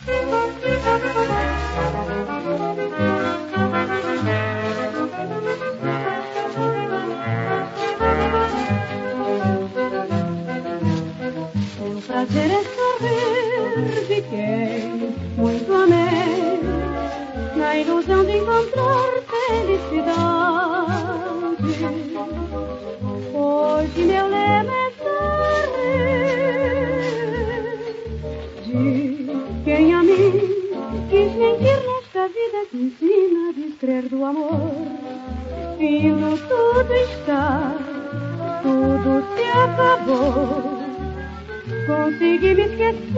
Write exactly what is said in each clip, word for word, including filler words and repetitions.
O prazer é sorrir, fiquei muito amei, na ilusão de encontrar felicidade. Hoje meu lema é sorrir, de quem a mim quis mentir nesta vida que ensina a descrer do amor. Vindo tudo está, tudo se acabou. Consegui me esquecer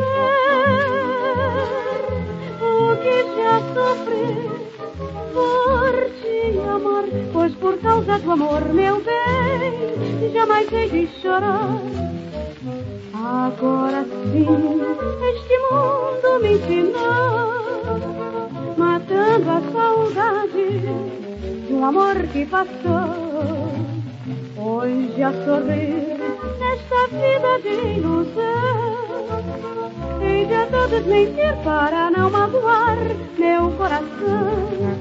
o que já sofri por te amar, pois por causa do amor, meu bem, jamais hei de chorar. Agora sim, este mundo me ensinou, matando a saudade de um amor que passou. Hoje a sorrir nesta vida de ilusão, hei de a todos mentir para não magoar meu coração.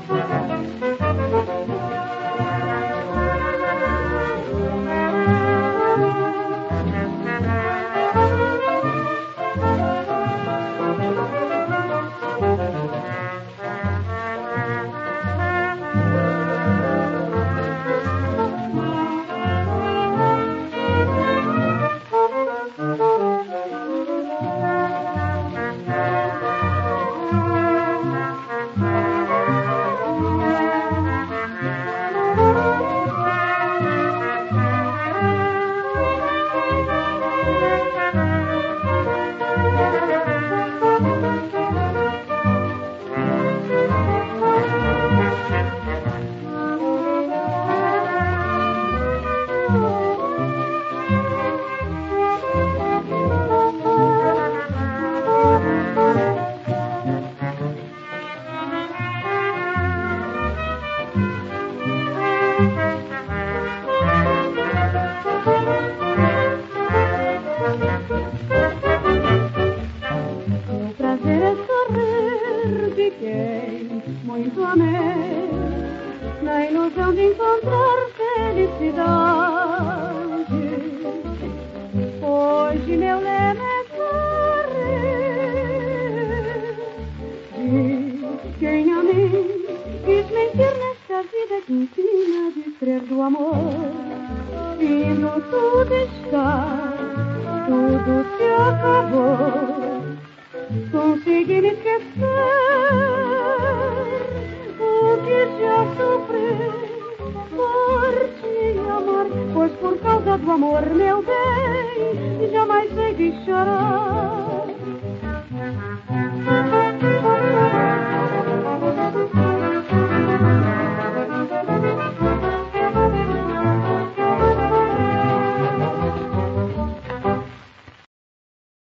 O prazer é sorrir, fiquei muito amei, na ilusão de encontrar felicidade. Hoje meu lema é sorrir, de quem a mim quis mentir nesta vida que ensina a descrer do amor. Vindo tudo está, tudo se acabou. Consegui me esquecer o que já sofri por te amar, pois por causa do amor, meu bem, jamais hei de chorar.